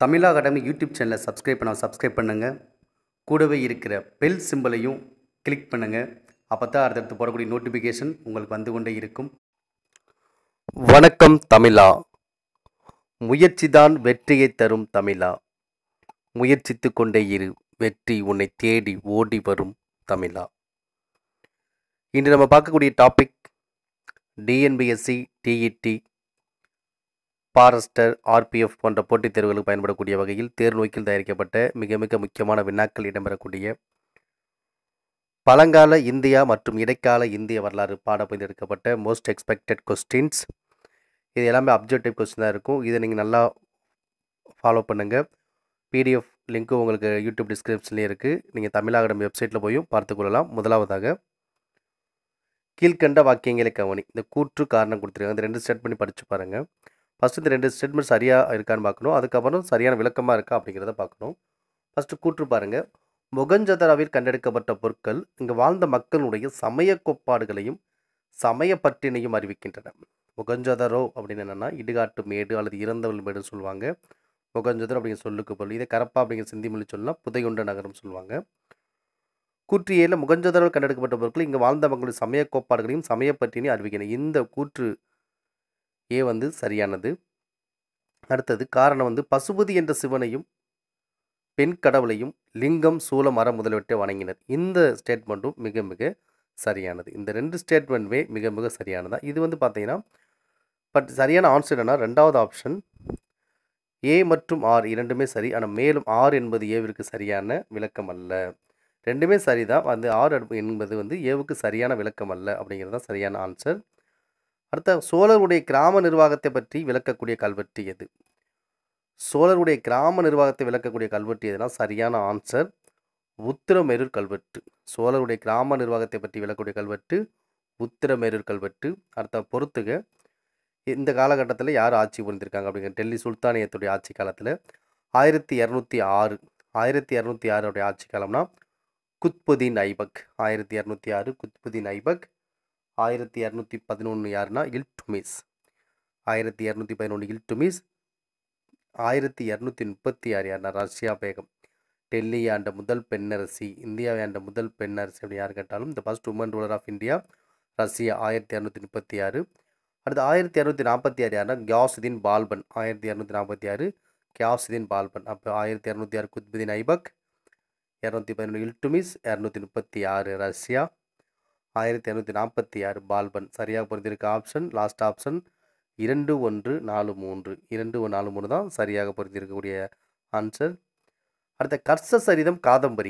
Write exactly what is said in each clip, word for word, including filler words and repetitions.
தமிழா academy YouTube சேனலை subscribe பண்ண subscribe பண்ணுங்கள். கூடவே இருக்கிற பெல் சிம்பலையும் கிளிக் பண்ணுங்கள். அப்போ தான் அடுத்தடுத்து போடக்கூடிய நோட்டிஃபிகேஷன் உங்களுக்கு வந்து கொண்டே இருக்கும். வணக்கம் தமிழா. முயற்சிதான் வெற்றியை தரும் தமிழா. முயற்சித்து கொண்டே இரு, வெற்றி உன்னை தேடி ஓடி வரும் தமிழா. இன்று நம்ம பார்க்கக்கூடிய topic TNPSC, TET, forester, RPF போன்ற போட்டித் தேர்வுகளுக்கு பயன்படக்கூடிய வகையில் தேர்வு நோக்கில் தயாரிக்கப்பட்ட மிக மிக முக்கியமான வினாக்கள் இடம்பெறக்கூடிய பழங்கால இந்தியா மற்றும் இடைக்கால இந்திய வரலாறு பாடப்பகுதியில் எடுக்கப்பட்ட மோஸ்ட் எக்ஸ்பெக்டட் கொஸ்டின்ஸ். இது எல்லாமே அப்ஜெக்டிவ் கொஸ்டின் தான் இருக்கும். இதை நீங்கள் நல்லா ஃபாலோ பண்ணுங்கள். பிடிஎஃப் லிங்க்கும் உங்களுக்கு யூடியூப் டிஸ்கிரிப்ஷன்லேயே இருக்குது. நீங்கள் தமிழ் அகாடமி வெப்சைட்டில் போயும் பார்த்துக்கொள்ளலாம். முதலாவதாக கீழ்கண்ட வாக்கியங்களை கவனி. இந்த கூற்று காரணம் கொடுத்துருக்காங்க. இந்த ரெண்டு ஸ்டேட் பண்ணி படித்து பாருங்கள். ஃபஸ்ட்டு இந்த ரெண்டு ஸ்டேட்மெண்ட் சரியாக இருக்கான்னு பார்க்கணும். அதுக்கப்புறம் சரியான விளக்கமாக இருக்கா அப்படிங்கிறத பார்க்கணும். ஃபஸ்ட்டு கூற்று பாருங்கள். மொகஞ்சதாரோவில் கண்டெடுக்கப்பட்ட பொருட்கள் இங்கு வாழ்ந்த மக்களுடைய சமய கோட்பாடுகளையும் சமய பற்றினையும் அறிவிக்கின்றன. மொகஞ்சதாரோ அப்படின்னு என்னென்னா இடுகாட்டு மேடு அல்லது இறந்தவள் மேடுன்னு சொல்லுவாங்க. மொகஞ்சதாரோ அப்படிங்கிற சொல்லுக்கு பொருள். இதே கரப்பா அப்படிங்கிற சிந்தி மொழி சொல்லலாம் புதையுண்ட நகரம் சொல்லுவாங்க. கூற்று ஏழில் மொகஞ்சதாரோவில் கண்டெடுக்கப்பட்ட பொருட்கள் இங்கு வாழ்ந்த மக்களுடைய சமய கோட்பாடுகளையும் சமய பற்றினையும் அறிவிக்கின்றன. இந்த கூற்று ஏ வந்து சரியானது. அடுத்தது காரணம் வந்து பசுபதி என்ற சிவனையும் பெண் கடவுளையும் லிங்கம், சூல, மரம் முதலியவற்றை வணங்கினர். இந்த ஸ்டேட்மெண்ட்டும் மிக மிக சரியானது. இந்த ரெண்டு ஸ்டேட்மெண்ட்டுமே மிக மிக சரியானதா. இது வந்து பார்த்தீங்கன்னா பட் சரியான ஆன்சர் என்னன்னா ரெண்டாவது ஆப்ஷன் ஏ மற்றும் ஆர் இரண்டுமே சரி. ஆனால் மேலும் ஆர் என்பது ஏவிற்கு சரியான விளக்கம் அல்ல. ரெண்டுமே சரிதான். அந்த ஆர் என்பது வந்து ஏவுக்கு சரியான விளக்கம் அல்ல அப்படிங்கிறது தான் சரியான ஆன்சர். அடுத்த சோழருடைய கிராம நிர்வாகத்தை பற்றி விளக்கக்கூடிய கல்வெட்டு எது? சோழருடைய கிராம நிர்வாகத்தை விளக்கக்கூடிய கல்வெட்டு எதுனா சரியான ஆன்சர் உத்திரமேரூர் கல்வெட்டு. சோழருடைய கிராம நிர்வாகத்தை பற்றி விளக்கக்கூடிய கல்வெட்டு உத்திரமேரூர் கல்வெட்டு. அடுத்த பொறுத்துக இந்த காலகட்டத்தில் யார் ஆட்சி புரிந்திருக்காங்க அப்படிங்கிற டெல்லி சுல்தானியத்துடைய ஆட்சி காலத்தில் ஆயிரத்தி இரநூத்தி ஆறு ஆயிரத்தி இரநூத்தி ஆறுடைய ஆட்சி காலம்னா குத்புதீன் ஐபக். ஆயிரத்தி இரநூத்தி ஆறு குத்புதீன் ஐபக். ஆயிரத்தி இரநூத்தி பதினொன்று யாருன்னா இல்துமிஸ். ஆயிரத்தி இரநூத்தி பதினொன்று இல்துமிஸ். ஆயிரத்தி இரநூத்தி முப்பத்தி ஆறு யாருன்னா ரஷ்யா பேகம். டெல்லியை ஆண்ட முதல் பெண்ணரசி, இந்தியாவை ஆண்ட முதல் பெண்ணரசி அப்படின்னு யார் கேட்டாலும் இந்த first woman ruler of India Razia. ஆயிரத்தி இரநூத்தி முப்பத்தி ஆறு. அடுத்து ஆயிரத்தி இரநூத்தி நாற்பத்தி ஆறு யாருன்னா கியாசுதீன் பால்பன். ஆயிரத்தி இரநூத்தி நாற்பத்தி ஆறு கியாசுதீன் பால்பன். அப்போ ஆயிரத்தி இரநூத்தி ஆறு குத்புதீன் ஐபக், இரநூத்தி பதினொன்று இல்துமிஸ், இரநூத்தி முப்பத்தி ஆறு ரஷ்யா, ஆயிரத்தி இரநூத்தி நாற்பத்தி ஆறு பால்பன். சரியாக பொருந்திருக்க ஆப்ஷன் லாஸ்ட் ஆப்ஷன் இரண்டு ஒன்று நாலு மூன்று. இரண்டு ஒன்று நாலு மூணு தான் சரியாக பொருந்திருக்கக்கூடிய ஆன்சர். அடுத்த கர்ச சரிதம், காதம்பரி.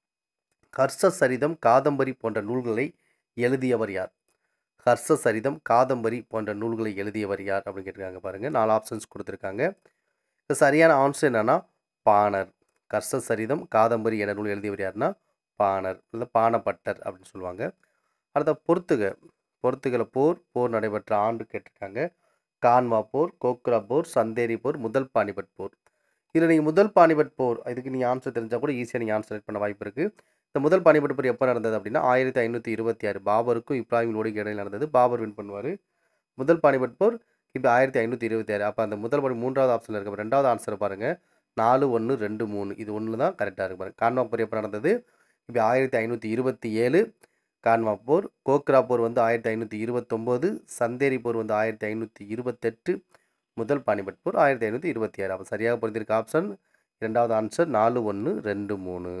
கர்ச சரிதம், காதம்பரி போன்ற நூல்களை எழுதியவர் யார்? ஹர்ஷ சரிதம், காதம்பரி போன்ற நூல்களை எழுதியவர் யார் அப்படின்னு கேட்டிருக்காங்க. பாருங்கள், நாலு ஆப்ஷன்ஸ் கொடுத்துருக்காங்க. இது சரியான ஆன்சர் என்னன்னா பாணர். கர்ச சரிதம், காதம்பரி என்ற நூல் எழுதியவர் யாருன்னா பாணர் இல்லை பாணப்பட்டர் அப்படின்னு சொல்லுவாங்க. அடுத்த பொறுத்துக. பொறுத்துகல போர் போர் நடைபெற்ற ஆண்டு கேட்டிருக்காங்க. கான்வா போர், கோக்ரா போர், சந்தேரி போர், முதல் பானிபட் போர். இதில் நீங்கள் முதல் பானிபட் போர் இதுக்கு நீங்கள் ஆன்சர் தெரிஞ்சால் கூட ஈஸியாக நீங்கள் ஆன்சர் பண்ண வாய்ப்பு இருக்குது. இந்த முதல் பானிபட் போர் எப்போ நடந்தது அப்படின்னா ஆயிரத்தி ஐநூற்றி இருபத்தி ஆறு பாபருக்கும் இப்ராஹிம் லோடிக்கு இடையில் நடந்தது. பாபர் வின் பண்ணுவார். முதல் பானிபட் போர் இப்போ ஆயிரத்தி ஐநூற்றி இருபத்தி ஆறு. அப்போ அந்த முதல் பானி மூன்றாவது ஆப்ஷனில் இருக்க ரெண்டாவது ஆன்சரை பாருங்கள். நாலு ஒன்று ரெண்டு மூணு இது ஒன்று தான் கரெக்டாக இருக்கு பாருங்கள். கான்வா போர் எப்போ நடந்தது? இப்போ ஆயிரத்தி ஐநூற்றி இருபத்தி ஏழு கான்வா போர். கோக்ரா போர் வந்து ஆயிரத்தி ஐநூற்றி இருபத்தொம்போது. சந்தேரி போர் வந்து ஆயிரத்தி ஐநூற்றி இருபத்தெட்டு. முதல் பானிபட் போர் ஆயிரத்தி ஐநூற்றி இருபத்தி ஆறு. அப்போ சரியாக பொருந்திருக்க ஆப்ஷன் இரண்டாவது ஆன்சர் நாலு ஒன்று ரெண்டு மூணு.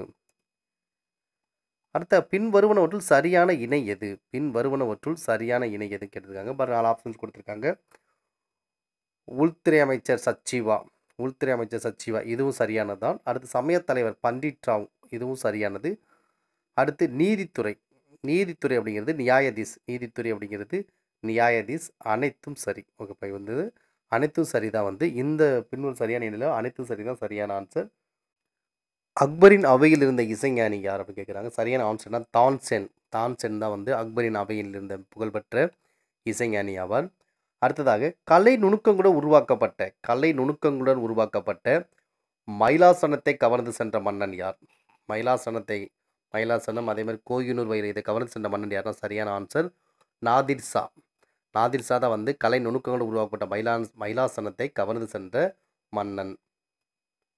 அடுத்த பின் வருவனவற்றுள் சரியான இணை எது? பின் வருவனவற்றுள் சரியான இணை எது கேட்டிருக்காங்க. பாருங்க, நாலு ஆப்ஷன்ஸ் கொடுத்துருக்காங்க. உள்துறை அமைச்சர் சச்சிவா. உள்துறை அமைச்சர் சச்சிவா இதுவும் சரியானது தான். அடுத்து சமயத் தலைவர் பண்டிட் ராவ் இதுவும் சரியானது. அடுத்து நீதித்துறை. நீதித்துறை அப்படிங்கிறது நியாயதீஸ். நீதித்துறை அப்படிங்கிறது நியாயதீஸ். அனைத்தும் சரி. ஓகே, வந்து அனைத்தும் சரிதான். வந்து இந்த பின்வரும் சரியான இணையில் அனைத்தும் சரிதான் சரியான ஆன்சர். அக்பரின் அவையில் இருந்த இசைஞானி யார் அப்படின்னு கேட்குறாங்க. சரியான ஆன்சர்னா தான்சென். தான்சென் தான் வந்து அக்பரின் அவையில் இருந்த புகழ்பெற்ற இசைஞானி ஆவார். அடுத்ததாக கலை நுணுக்கங்களுடன் உருவாக்கப்பட்ட கலை நுணுக்கங்களுடன் உருவாக்கப்பட்ட மயிலாசனத்தை கவர்ந்து சென்ற மன்னன் யார்? மயிலாசனத்தை மயிலாசனம் அதே மாதிரி கோகினூர் வயிறு இதை கவர்ந்து சென்ற மன்னன் யார்னா சரியான ஆன்சர் நாதிர் ஷா. நாதிர் ஷா தான் வந்து கலை நுணுக்கங்களுடன் உருவாக்கப்பட்ட மயிலா மயிலாசனத்தை கவர்ந்து சென்ற மன்னன்.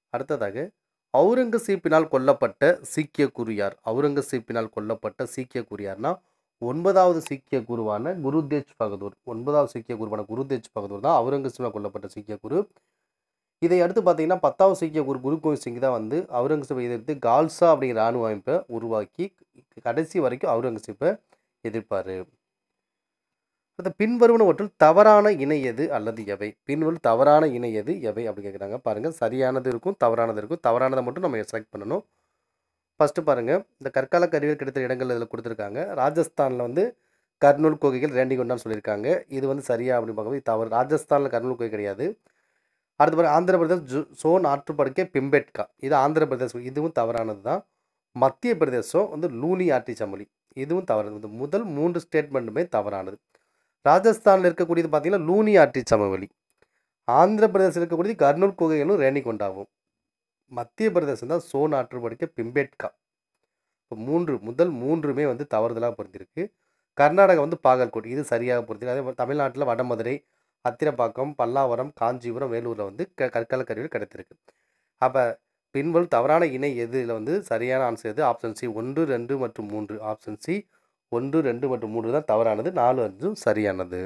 அடுத்ததாக அவுரங்கசீப்பினால் கொல்லப்பட்ட சீக்கிய குரு யார்? அவுரங்கசீப்பினால் கொல்லப்பட்ட சீக்கிய குரு யார்னா ஒன்பதாவது சீக்கிய குருவான குரு தேஜ் பகதூர். ஒன்பதாவது சீக்கிய குருவான குரு தேஜ் பகதூர் தான் அவுரங்கசீப்பினால் கொல்லப்பட்ட சீக்கிய குரு. இதை அடுத்து பார்த்தீங்கன்னா பத்தாவது சீக்கிய குரு குரு கோவிந்த் சிங் தான் வந்து அவுரங்கசீப்பை எதிர்த்து கால்சா அப்படிங்கிற இராணுவ அமைப்பை உருவாக்கி கடைசி வரைக்கும் அவுரங்கசீப்பை எதிர்ப்பார். அந்த பின்வருவனவற்றில் தவறான இணை எது அல்லது எவை? பின்வரும் தவறான இணை எது எவை அப்படின்னு கேட்குறாங்க. பாருங்கள், சரியானது இருக்கும், தவறானது இருக்கும். தவறானதை மட்டும் நம்ம செலக்ட் பண்ணணும். ஃபஸ்ட்டு பாருங்கள், இந்த கற்கால கருவிகள் கிடைத்த இடங்கள் இதில் கொடுத்துருக்காங்க. ராஜஸ்தானில் வந்து கர்னூல் குகைகள் ரேண்டிகொண்டான்னு சொல்லியிருக்காங்க. இது வந்து சரியா அப்படின்னு பார்க்கும்போது தவறு. ராஜஸ்தானில் கர்னூல் குகை கிடையாது. அடுத்த பாருங்க, ஆந்திர பிரதேஷ் ஜு சோன் ஆற்றுப்படுக்கை பிம்பெட்கா, இது ஆந்திர பிரதேசம், இதுவும் தவறானது தான். மத்திய பிரதேசம் வந்து லூனி ஆட்டி சமொழி, இதுவும் தவறானது. முதல் மூன்று ஸ்டேட்மெண்ட்டுமே தவறானது. ராஜஸ்தானில் இருக்கக்கூடியது பார்த்தீங்கன்னா லூனி ஆற்றி சமவெளி. ஆந்திர பிரதேசத்தில் இருக்கக்கூடியது கர்னூல் குகைகளும் ரேணிகொண்டாகும். மத்திய பிரதேசம் தான் சோன் ஆற்றுப்படுக்கை பிம்பெட்கா. இப்போ மூன்று முதல் மூன்றுமே வந்து தவறுதலாக பொருந்திருக்கு. கர்நாடகா வந்து பாகல்கோட், இது சரியாக பொருந்திருக்கு. அதே மாதிரி தமிழ்நாட்டில் வடமதுரை, அத்திரப்பாக்கம், பல்லாவரம், காஞ்சிபுரம், வேலூரில் வந்து க கற்கால கருவிகள் கிடைத்திருக்கு. அப்போ பின்வரும் தவறான இணை எதில் வந்து சரியான ஆன்சர் எது? ஆப்ஷன் சி ஒன்று ரெண்டு மற்றும் மூன்று. ஆப்ஷன் சி ஒன்று ரெண்டு மற்றும் மூன்று தான் தவறானது. நாலு அஞ்சும் சரியானது.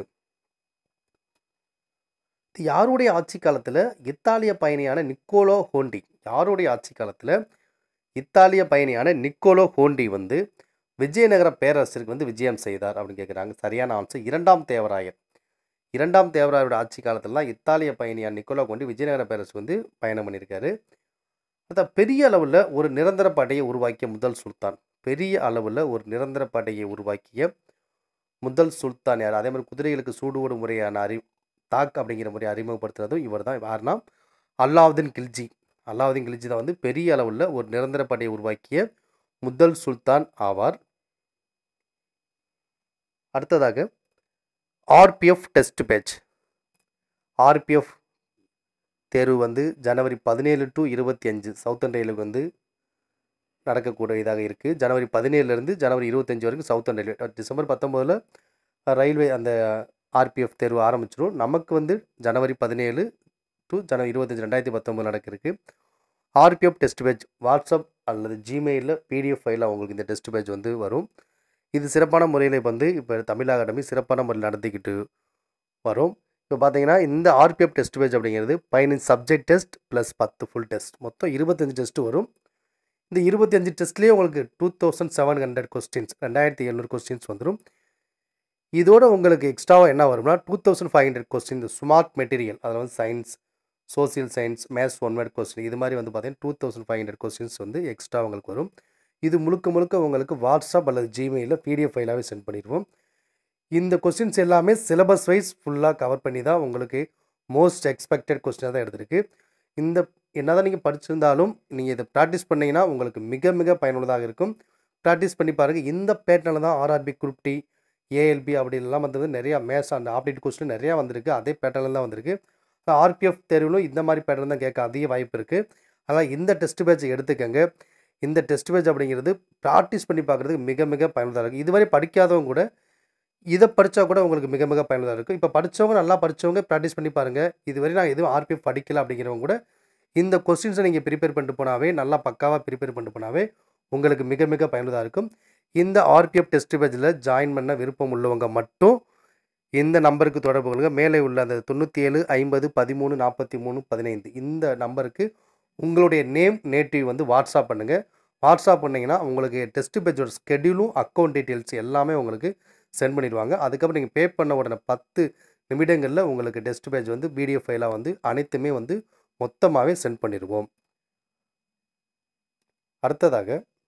யாருடைய ஆட்சி காலத்தில் இத்தாலிய பயணியான நிக்கோலோ ஹோண்டி யாருடைய ஆட்சி காலத்தில் இத்தாலிய பயணியான நிக்கோலோ ஹோண்டி வந்து விஜயநகர பேரரசிற்கு வந்து விஜயம் செய்தார் அப்படின்னு கேட்குறாங்க. சரியான ஆன்சர் இரண்டாம் தேவராயர். இரண்டாம் தேவராயரோட ஆட்சி காலத்திலலாம் இத்தாலிய பயணியான நிக்கோலோ ஹோண்டி விஜயநகர பேரரசு வந்து பயணம் பண்ணியிருக்காரு. அதான் பெரிய அளவில் ஒரு நிரந்தர படையை உருவாக்கிய முதல் சுல்தான். பெரிய அளவில் ஒரு நிரந்தர படையை உருவாக்கிய முதல் சுல்தான் யார்? அதே மாதிரி குதிரைகளுக்கு சூடுவோடு முறையான அறி தாக் அப்படிங்கிற முறையை அறிமுகப்படுத்துறதும் இவர் தான். யாருன்னா அல்லாவுதீன் கில்ஜி. அல்லாவுதீன் கில்ஜி தான் வந்து பெரிய அளவில் ஒரு நிரந்தர படையை உருவாக்கிய முதல் சுல்தான் ஆவார். அடுத்ததாக ஆர்பிஎஃப் டெஸ்ட் பேட்ச். ஆர்பிஎஃப் தேர்வு வந்து ஜனவரி பதினேழு டு இருபத்தி அஞ்சு சவுத்தன் ரயிலுக்கு வந்து நடக்கக்கூடியதாக இருக்குது. ஜனவரி பதினேழுலேருந்து ஜனவரி இருபத்தஞ்சி வரைக்கும் சவுத்தன் ரயில்வே. டிசம்பர் பத்தொம்போதில் ரயில்வே அந்த ஆர்பிஎஃப் தேர்வு ஆரம்பிச்சிடும். நமக்கு வந்து ஜனவரி பதினேழு டு ஜனவரி இருபத்தஞ்சி ரெண்டாயிரத்தி பத்தொம்போது நடக்கிறதுக்கு ஆர்பிஎஃப் டெஸ்ட் பேட்ச் வாட்ஸ்அப் அல்லது ஜிமெயிலில் பிடிஎஃப் ஃபைலில் அவங்களுக்கு இந்த டெஸ்ட் பேட்ச் வந்து வரும். இது சிறப்பான முறையில் வந்து இப்போ தமிழ் அகாடமி சிறப்பான முறையில் நடத்திக்கிட்டு வரும். இப்போ பார்த்தீங்கன்னா இந்த ஆர்பிஎஃப் டெஸ்ட் பேட்ச் அப்படிங்கிறது பதினஞ்சு சப்ஜெக்ட் டெஸ்ட் ப்ளஸ் பத்து ஃபுல் டெஸ்ட், மொத்தம் இருபத்தஞ்சு டெஸ்ட்டு வரும். இந்த இருபத்தி அஞ்சு டெஸ்ட்லேயே உங்களுக்கு two thousand seven hundred questions ரெண்டாயிரத்தி எழுநூறு கொஸ்டின்ஸ் வந்துடும். இதோட உங்களுக்கு எக்ஸ்ட்ராவாக என்ன வரும்னா two thousand five hundred question smart material, அதில் வந்து science, social science, maths one word question, இது மாதிரி வந்து பார்த்தீங்கன்னா two thousand five hundred questions வந்து எக்ஸ்ட்ரா உங்களுக்கு வரும். இது முழுக்க முழுக்க உங்களுக்கு வாட்ஸ்அப் அல்லது ஜிமெயிலில் பிடிஎஃப் ஃபைலாகவே சென்ட் பண்ணிடுவோம். இந்த கொஸ்டின்ஸ் எல்லாமே சிலபஸ் வைஸ் ஃபுல்லாக கவர் பண்ணி தான் உங்களுக்கு மோஸ்ட் எக்ஸ்பெக்டட் கொஸ்டினாக தான் எடுத்திருக்கு. இந்த என்ன தான் நீங்கள் படிச்சிருந்தாலும் நீங்கள் இதை ப்ராக்டிஸ் பண்ணிங்கன்னா உங்களுக்கு மிக மிக பயனுள்ளதாக இருக்கும். ப்ராக்டிஸ் பண்ணி பாருங்கள். இந்த பேட்டர்னில் தான் ஆர்ஆர்பி, குரூப் டி, ஏஎல்பி அப்படி எல்லாம் வந்து நிறையா மேத்ஸ் அண்ட் ஆப்டிட் கொஸ்டின் நிறையா வந்திருக்கு. அதே பேட்டர்னில் தான் வந்திருக்கு. ஆர்பிஎஃப் தேர்விலும் இந்த மாதிரி பேட்டர்ன் தான் கேட்க அதிக வாய்ப்பு இருக்குது. அதனால் இந்த டெஸ்ட் பேட்ச் எடுத்துக்கங்க. இந்த டெஸ்ட் பேட்ச் அப்படிங்கிறது ப்ராக்டிஸ் பண்ணி பார்க்குறதுக்கு மிக மிக பயனுள்ளதாக இருக்குது. இதுவரை படிக்காதவங்க கூட இதை படித்தா கூட உங்களுக்கு மிக மிக பயனுள்ளதாக இருக்கும். இப்போ படித்தவங்க, நல்லா படித்தவங்க ப்ராக்டிஸ் பண்ணி பாருங்கள். இதுவரை நான் எதுவும் ஆர்பிஎஃப் படிக்கல அப்படிங்கிறவங்க கூட இந்த கொஸ்டின்ஸை நீங்கள் ப்ரிப்பேர் பண்ணிட்டு போனாவே, நல்லா பக்காவாக ப்ரிப்பேர் பண்ணிட்டு போனாவே உங்களுக்கு மிக மிக பயனுள்ளதாக இருக்கும். இந்த ஆர்பிஎஃப் டெஸ்ட் பேட்சில் ஜாயின் பண்ண விருப்பம் உள்ளவங்க மட்டும் இந்த நம்பருக்கு தொடர்பு கொள்ளுங்க. மேலே உள்ள அந்த தொண்ணூற்றி ஏழு ஐம்பது பதிமூணு நாற்பத்தி மூணு பதினைந்து இந்த நம்பருக்கு உங்களுடைய நேம், நேட்டிவ் வந்து வாட்ஸ்அப் பண்ணுங்கள். வாட்ஸ்அப் பண்ணிங்கன்னா உங்களுக்கு டெஸ்ட் பேட்சோட ஸ்கெடியூலும் அக்கௌண்ட் டீட்டெயில்ஸ் எல்லாமே உங்களுக்கு சென்ட் பண்ணிடுவாங்க. அதுக்கப்புறம் நீங்கள் பே பண்ண உடனே பத்து நிமிடங்களில் உங்களுக்கு டெஸ்ட் பேட்ச் வந்து பிடிஎஃப் ஃபைலாக வந்து அனைத்துமே வந்து மொத்தமாகவே சென்ட் பண்ணிடுவோம். அடுத்ததாக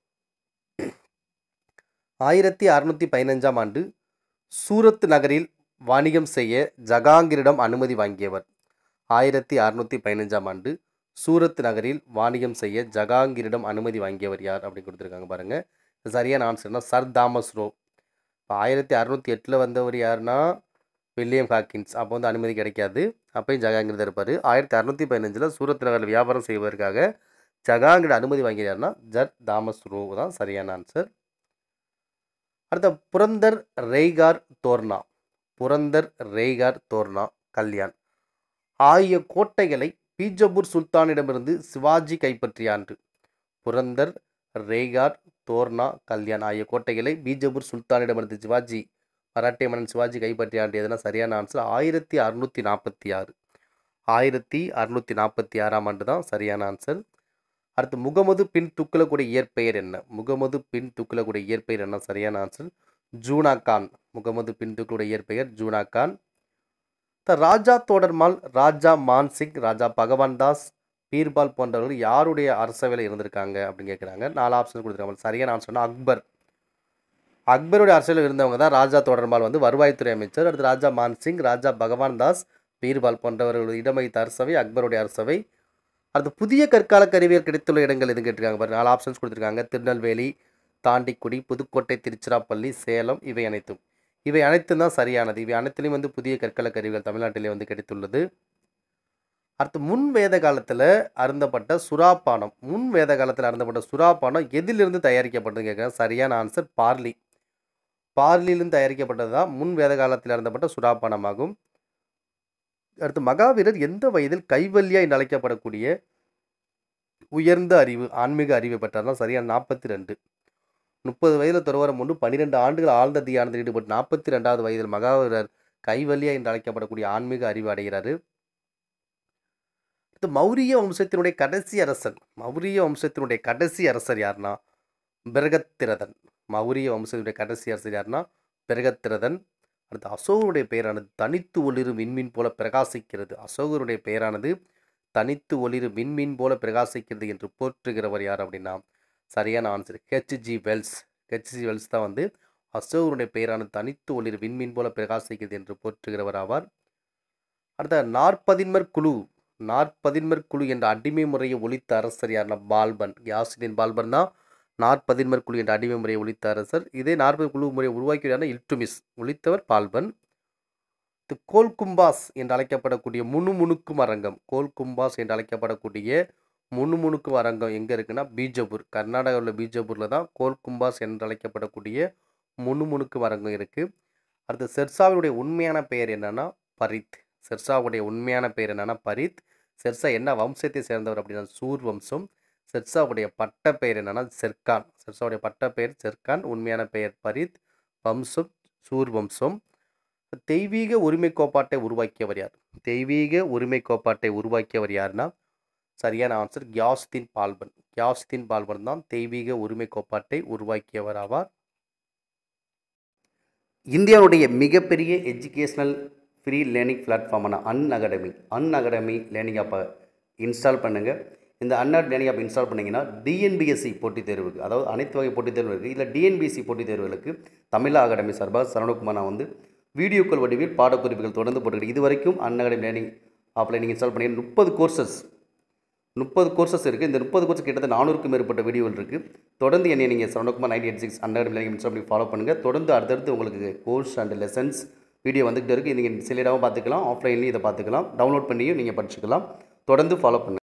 ஆயிரத்தி அறுநூற்றி பதினஞ்சாம் ஆண்டு சூரத் நகரில் வாணிகம் செய்ய ஜகாங்கீரிடம் அனுமதி வாங்கியவர். ஆயிரத்தி அறுநூற்றி பதினஞ்சாம் ஆண்டு சூரத் நகரில் வாணிகம் செய்ய ஜகாங்கீரிடம் அனுமதி வாங்கியவர் யார் அப்படின்னு கொடுத்துருக்காங்க பாருங்கள். சரியான ஆன்சர்னா சர் தாமஸ் ரோ. இப்போ ஆயிரத்தி அறுநூற்றி எட்டில் வந்தவர் யாருன்னா வில்லியம் ஹாக்கின்ஸ். அப்போ வந்து அனுமதி கிடைக்காது, அப்போயும் ஜகாங்கீர் தான் இருப்பார். ஆயிரத்தி அறுநூற்றி பதினஞ்சில் சூரத் நகரில் வியாபாரம் செய்வதற்காக ஜகாங்கீர் அனுமதி வாங்கியார்னா ஜர் தாமஸ் ரோ தான் சரியான ஆன்சர். அடுத்த புரந்தர் ரெய்கார் தோர்னா புரந்தர் ரெய்கார் தோர்னா கல்யாண் ஆகிய கோட்டைகளை பீஜப்பூர் சுல்தானிடமிருந்து சிவாஜி கைப்பற்றிய ஆண்டு. புரந்தர், ரேகார், தோர்னா, கல்யாண் ஆகிய கோட்டைகளை பீஜப்பூர் சுல்தானிடமிருந்து சிவாஜி மராட்டிய மன்னன் சிவாஜி கைப்பற்றிய ஆண்டு எதுனா சரியான ஆன்சர் ஆயிரத்தி அறுநூற்றி நாற்பத்தி ஆறு ஆயிரத்தி அறுநூற்றி நாற்பத்தி ஆறாம் ஆண்டு தான் சரியான ஆன்சர். அடுத்து முகமது பின் துக்ளக்குடைய இயற்பெயர் என்ன? முகமது பின் துக்ளக்குடைய இயற்பெயர் என்ன? சரியான ஆன்சர் ஜூனா கான். முகமது பின் துக்ளக்குடைய இயற்பெயர் ஜூனா கான். ராஜா தோடர்மால், ராஜா மான்சிங், ராஜா பகவான் தாஸ், பீர்பால் போன்றவர்கள் யாருடைய அரசவையில் இருந்திருக்காங்க அப்படின்னு கேட்குறாங்க. நாலு ஆப்ஷன் கொடுத்துருக்காங்க. சரியான ஆன்சர்னா அக்பர். அக்பருடைய அரசியலில் இருந்தவங்க தான் ராஜா தோடர்மால் வந்து வருவாய்த்துறை அமைச்சர். அடுத்து ராஜா மான்சிங், ராஜா பகவான் தாஸ், பீர்பால் போன்றவர்கள் இடம் வைத்த அரசவை அக்பருடைய அரசவை. அடுத்து புதிய கற்கால கருவியல் கிடைத்துள்ள இடங்கள் எதுவும் கேட்டிருக்காங்க பாருங்க. நாலு ஆப்ஷன்ஸ் கொடுத்துருக்காங்க. திருநெல்வேலி, தாண்டிக்குடி, புதுக்கோட்டை, திருச்சிராப்பள்ளி, சேலம். இவை அனைத்தும் இவை அனைத்தும் தான் சரியானது. இவை அனைத்திலையும் வந்து புதிய கற்கால கருவிகள் தமிழ்நாட்டிலே வந்து கிடைத்துள்ளது. அடுத்து முன் வேத காலத்தில் அருந்தப்பட்ட சுறாப்பானம். முன் வேத காலத்தில் அருந்தப்பட்ட சுறாப்பானம் எதிலிருந்து தயாரிக்கப்பட்டதுன்னு கேட்குறேன். சரியான ஆன்சர் பார்லி. பார்லியிலிருந்து தயாரிக்கப்பட்டது தான் முன் வேத காலத்தில் அருந்தப்பட்ட சுறாப்பானமாகும். அடுத்து மகாவீரர் எந்த வயதில் கைவல்யா என்று அழைக்கப்படக்கூடிய உயர்ந்த அறிவு ஆன்மீக அறிவை பெற்றார்னா சரியான நாற்பத்தி ரெண்டு. முப்பது வயதில் துறவரம் ஒன்று பன்னிரெண்டு ஆண்டுகள் ஆழ்ந்த தியானத்தில் ஈடுபட்டு நாற்பத்தி ரெண்டாவது வயதில் மகாவீரர் கைவல்யா என்று அழைக்கப்படக்கூடிய ஆன்மீக அறிவு அடைகிறாரு. அடுத்து மௌரிய வம்சத்தினுடைய கடைசி அரசன். மௌரிய வம்சத்தினுடைய கடைசி அரசர் யாருன்னா பிரகத்திரதன். மௌரிய வம்சத்தினுடைய கடைசி அரசர் யாருன்னா பிரகத்திரதன். அடுத்து அசோகருடைய பெயரானது தனித்து ஒளிரும் விண்மீன் போல பிரகாசிக்கிறது. அசோகருடைய பெயரானது தனித்து ஒளிரும் விண்மீன் போல பிரகாசிக்கிறது என்று போற்றுகிறவர் யார் அப்படின்னா சரியான answer HG Wells. HG Wells தான் வந்து அசோகருடைய பெயரானது தனித்து ஒளிரும் விண்மீன் போல பிரகாசிக்கிறது என்று போற்றுகிறவர் ஆவார். அடுத்த நாற்பதின்மர் குழு. நாற்பதின்மர் குழு என்ற அடிமை முறையை ஒழித்த அரசர் யாருன்னா பால்பன். யாசிதீன் பால்பன் தான் நாற்பதின்மர் குழு என்ற அடிமை முறையை ஒழித்த அரசர். இதே நாற்பது குழு முறையை உருவாக்கியவரான இல்டுமிஸ். ஒழித்தவர் பால்பன். கோல்கும்பாஸ் என்று அழைக்கப்படக்கூடிய முணுமுணுக்கும் அரங்கம். கோல்கும்பாஸ் என்று அழைக்கப்படக்கூடிய முணுமுணுக்கும் அரங்கம் எங்கே இருக்குன்னா பீஜப்பூர். கர்நாடகாவில் உள்ள பீஜப்பூரில் தான் கோல்கும்பாஸ் என்று அழைக்கப்படக்கூடிய முணுமுணுக்கும் அரங்கம் இருக்குது. அடுத்து ஷெர்ஷாவுடைய உண்மையான பெயர் என்னன்னா பரித். ஷெர்ஷாவுடைய உண்மையான பெயர் என்னன்னா பரித். ஷெர்ஷா என்ன வம்சத்தை சேர்ந்தவர் அப்படின்னா சூர் வம்சம். ஷெர்ஷாவுடைய பட்ட பெயர் என்னன்னா செர்கான். ஷெர்ஷாவுடைய பட்ட பெயர் செர்கான். உண்மையான பெயர் பரித். வம்சம் சூர் வம்சம். தெய்வீக உரிமை கோட்பாட்டை உருவாக்கியவர் யார்? தெய்வீக உரிமை கோட்பாட்டை உருவாக்கியவர் யாருன்னா சரியான ஆன்சர் கியாசுதீன் பால்பன். கியாசுதீன் பால்பன் தான் தெய்வீக உரிமை கோட்பாட்டை உருவாக்கியவர் ஆவார். இந்தியாவுடைய மிகப்பெரிய எஜுகேஷனல் ஃப்ரீ லேர்னிங் பிளாட்ஃபார்மான Unacademy Unacademy learning ஆப்பை இன்ஸ்டால் பண்ணுங்கள். இந்த அன்அட் லேர்னிங் ஆப் இன்ஸ்டால் பண்ணிங்கன்னா டிஎன்பிஎஸ்சி போட்டித் தேர்வுக்கு, அதாவது அனைத்து வகை போட்டித் தேர்வுகளுக்கு இல்லை டிஎன்பிஎஸ்சி போட்டித் தேர்வுகளுக்கு தமிழ் அகாடமி சார்பாக சரவணகுமார் நான் வந்து வீடியோக்கள் வடிவில் பாடக்குறிப்புகள் தொடர்ந்து போட்டுக்கிட்டு இது வரைக்கும் அன் அகாடமி லேர்னிங் ஆப்பில் நீங்கள் இன்ஸ்டால் பண்ணி முப்பது கோர்சஸ் முப்பது கோர்சஸ் இருக்குது. இந்த முப்பது கோர்ஸ் கிட்டத்தட்ட நானூறுக்கும் மேற்பட்ட வீடியோவில் இருக்குது. தொடர்ந்து என்னை நீங்கள் Saravanakumar nine eight six Unacademy learning install பண்ணி ஃபாலோ பண்ணுங்கள். தொடர்ந்து அடுத்தடுத்து உங்களுக்கு கோர்ஸ் அண்ட் லெசன்ஸ் வீடியோ வந்துகிட்டு இருக்குது. நீங்கள் சிலடாகவும் பார்த்துக்கலாம், ஆஃப்லைன்லையும் இதை பார்த்துக்கலாம், டவுன்லோட் பண்ணியும் நீங்கள் படிச்சுக்கலாம். தொடர்ந்து ஃபாலோ பண்ணுங்கள்.